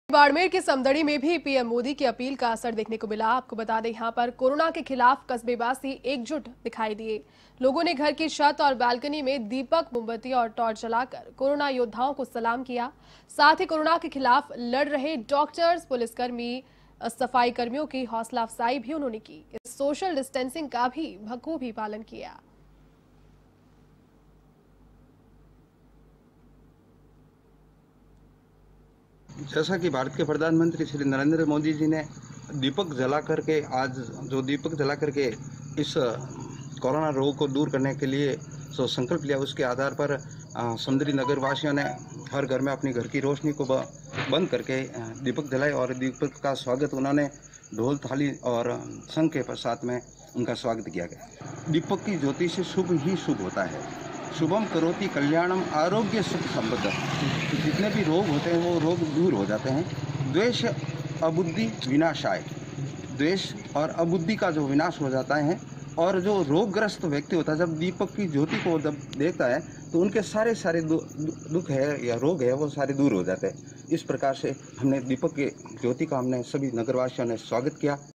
बाड़मेर के समदड़ी में भी पीएम मोदी की अपील का असर देखने को मिला। आपको बता दें, यहां पर कोरोना के खिलाफ कस्बेवासी एकजुट दिखाई दिए। लोगों ने घर की छत और बालकनी में दीपक, मोमबत्ती और टॉर्च जलाकर कोरोना योद्धाओं को सलाम किया। साथ ही कोरोना के खिलाफ लड़ रहे डॉक्टर्स, पुलिसकर्मी, सफाई कर्मियों की हौसला अफजाई भी उन्होंने की। इस सोशल डिस्टेंसिंग का भी बखूबी पालन किया। जैसा कि भारत के प्रधानमंत्री श्री नरेंद्र मोदी जी ने दीपक जला करके इस कोरोना रोग को दूर करने के लिए जो संकल्प लिया, उसके आधार पर समदड़ी नगर वासियों ने हर घर में अपनी घर की रोशनी को बंद करके दीपक जलाए और दीपक का स्वागत उन्होंने ढोल थाली और शंख के साथ में उनका स्वागत किया गया। दीपक की ज्योति से शुभ ही शुभ होता है। शुभम करोति कल्याणम आरोग्य सुख संपदा। जितने भी रोग होते हैं वो रोग दूर हो जाते हैं। द्वेष अबुद्धि विनाशाय। द्वेष और अबुद्धि का जो विनाश हो जाता है और जो रोगग्रस्त व्यक्ति होता है, जब दीपक की ज्योति को जब देखता है तो उनके सारे दुख है या रोग है वो सारे दूर हो जाते हैं। इस प्रकार से हमने दीपक के ज्योति का हमने सभी नगरवासियों ने स्वागत किया।